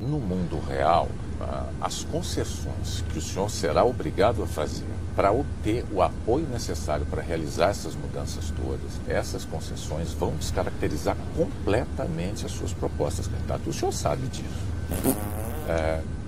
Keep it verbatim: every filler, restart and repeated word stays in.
no mundo real, as concessões que o senhor será obrigado a fazer para obter o apoio necessário para realizar essas mudanças todas, essas concessões vão descaracterizar completamente as suas propostas, candidato. O senhor sabe disso. É,